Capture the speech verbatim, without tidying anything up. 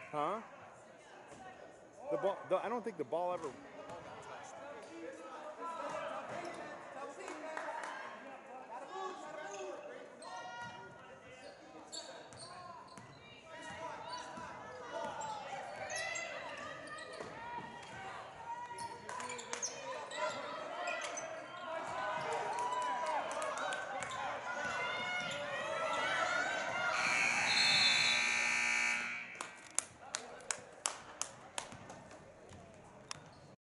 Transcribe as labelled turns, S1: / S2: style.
S1: Huh? The ball. The, I don't think the ball ever